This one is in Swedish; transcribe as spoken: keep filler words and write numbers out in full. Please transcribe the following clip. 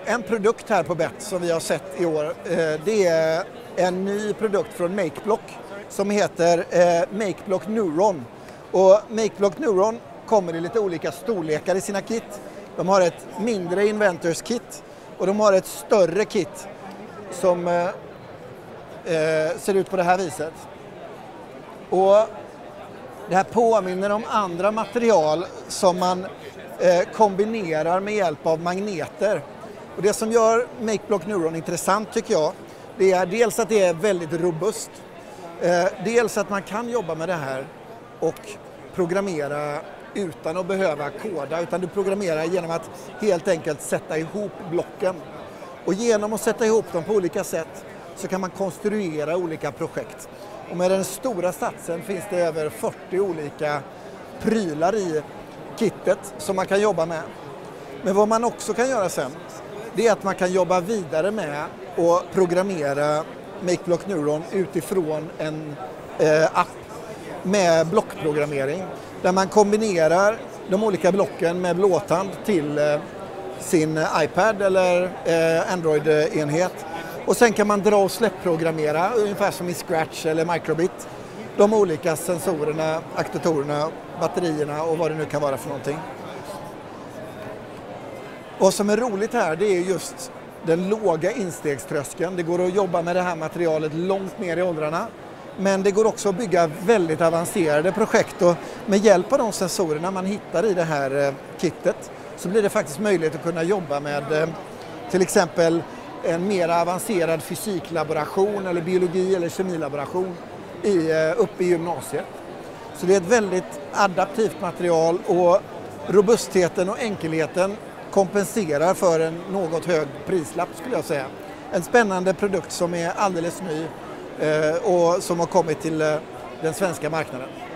en produkt här på Bett som vi har sett i år, eh, det är en ny produkt från MakeBlock som heter eh, MakeBlock Neuron. Och MakeBlock Neuron kommer i lite olika storlekar i sina kit. De har ett mindre Inventors kit och de har ett större kit som eh, eh, ser ut på det här viset. Och det här påminner om andra material som man eh, kombinerar med hjälp av magneter. Och det som gör MakeBlock Neuron intressant tycker jag, det är dels att det är väldigt robust. Eh, dels att man kan jobba med det här och programmera utan att behöva koda, utan du programmerar genom att helt enkelt sätta ihop blocken. Och genom att sätta ihop dem på olika sätt så kan man konstruera olika projekt. Och med den stora satsen finns det över fyrtio olika prylar i kittet som man kan jobba med. Men vad man också kan göra sen, det är att man kan jobba vidare med och programmera MakeBlock Neuron utifrån en eh, app med blockprogrammering. Där man kombinerar de olika blocken med blåtand till eh, sin iPad eller eh, Android-enhet. Och sen kan man dra och släppprogrammera ungefär som i Scratch eller Microbit. De olika sensorerna, aktuatorerna, batterierna och vad det nu kan vara för någonting. Vad som är roligt här, det är just den låga instegströskeln. Det går att jobba med det här materialet långt ner i åldrarna. Men det går också att bygga väldigt avancerade projekt och med hjälp av de sensorerna man hittar i det här kittet så blir det faktiskt möjligt att kunna jobba med till exempel en mer avancerad fysiklaboration eller biologi- eller kemilaboration i, uppe i gymnasiet. Så det är ett väldigt adaptivt material och robustheten och enkelheten kompenserar för en något hög prislapp skulle jag säga. En spännande produkt som är alldeles ny och som har kommit till den svenska marknaden.